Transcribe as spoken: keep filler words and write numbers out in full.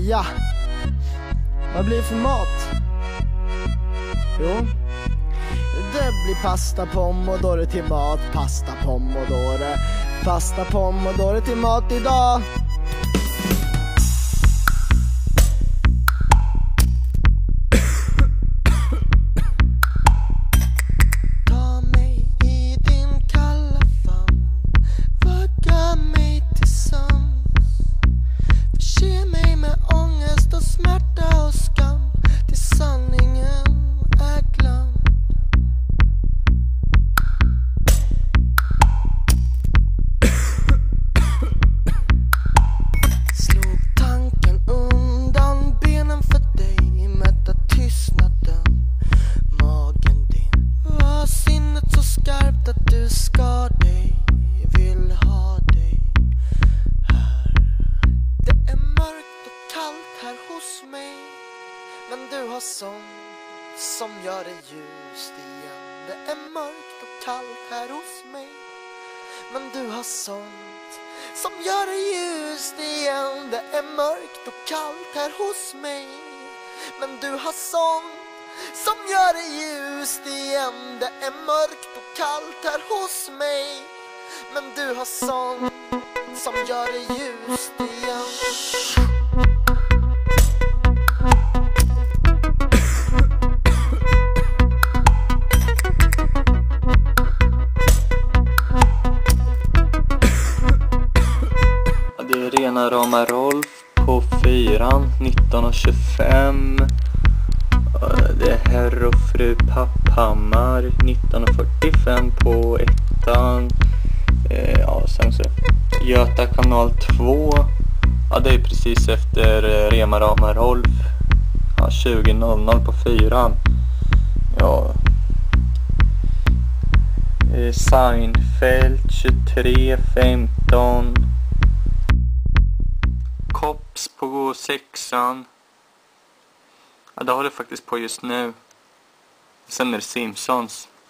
Ja, vad blir det för mat? Jo, det blir pasta pomodoro till mat. Pasta pomodoro, pasta pomodoro till mat idag. Ta mig i din kalla famn, vagga mig till sömns. Förse mig med ångest och smärta och skam, till sanningen är glömd. Slog tanken undan benen för dig, mätta tystnaden, magen din. Var sinnet så skarpt att du skar dig, vill ha dig här. Det är mörkt och kallt här hos mig, men du har sånt som gör det ljust igen. Det är mörkt och kallt här hos mig, men du har sånt som gör det ljust igen. Det är mörkt och kallt här hos mig, men du har sånt som gör det ljust igen. Det är mörkt och kallt här hos mig, men du har sånt som gör det ljust igen. Det är rena rama Rolf på fyran, nitton och tjugofem. Det är herr och fru Papphammar, nitton och fyrtiofem på ettan. Ja, sen så Göta kanal två. Ja, det är precis efter rema rama Rolf. Ja, tjugo noll noll på fyran. Ja. Seinfeld tjugotre femton. Kops på sexan. Ja, det har det faktiskt på just nu. Sen är det Simpsons.